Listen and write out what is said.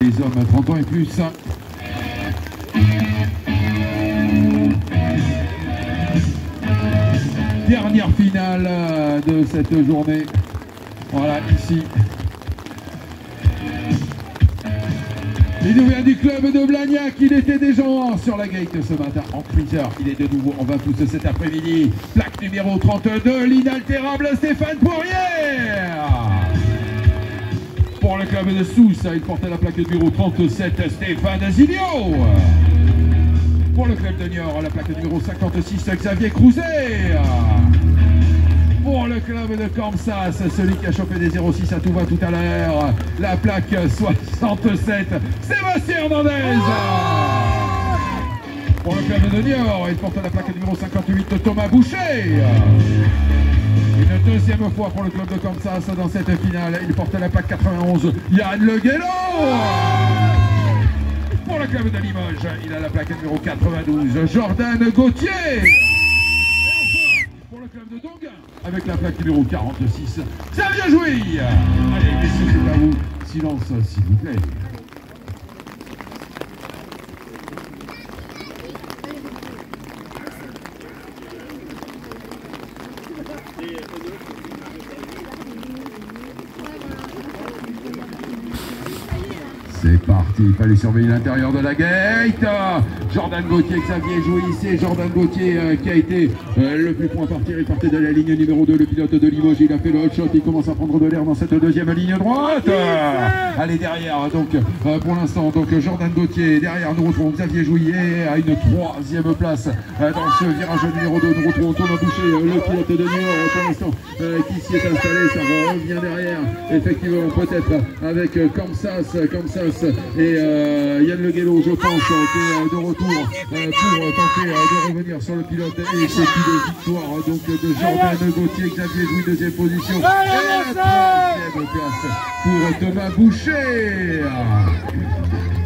Les hommes 30 ans et plus. Dernière finale de cette journée. Voilà, ici. Il nous vient du club de Blagnac. Il était déjà sur la gate ce matin en cruiser. Il est de nouveau en 20 pouces cet après-midi. Plaque numéro 32, l'inaltérable Stéphane Poirier. Pour le club de Sousse, il portait la plaque numéro 37, Stéphane Zilio. Pour le club de Niort, la plaque numéro 56, Xavier Crouzet. Pour le club de Kansas, celui qui a chopé des 06 à tout va tout à l'heure, la plaque 67, Sébastien Hernandez. Pour le club de Niort, il porte la plaque numéro 58, Thomas Boucher. Une deuxième fois pour le club de Kansas dans cette finale, il porte la plaque 91, Yann Le Guélo. Pour le club de Limoges, il a la plaque numéro 92, Jordan Gauthier. Pour le club de Donguin, avec la plaque numéro 46, Xavier Jouy. Allez, messieurs, c'est à vous. Silence, s'il vous plaît. C'est parti, il fallait surveiller l'intérieur de la gate. Jordan Gauthier, Xavier Jouy, c'est Jordan Gauthier qui a été le plus point à partir. Il partait de la ligne numéro 2, le pilote de Limoges. Il a fait le hot shot, il commence à prendre de l'air dans cette deuxième ligne droite. Allez, derrière, donc pour l'instant, donc Jordan Gauthier. Derrière, nous retrouvons Xavier Jouy à une troisième place dans ce virage numéro 2. Nous retrouvons Thomas Boucher, le pilote de Niort pour l'instant, qui s'y est installé. Ça revient derrière, effectivement, peut-être avec Kansas et Yann Le Guélo, je pense, qui est de retour pour tenter de revenir sur le pilote. Et c'est une victoire donc de Jordan Gauthier, Xavier Jouy, deuxième position. Et la troisième place pour Thomas Boucher.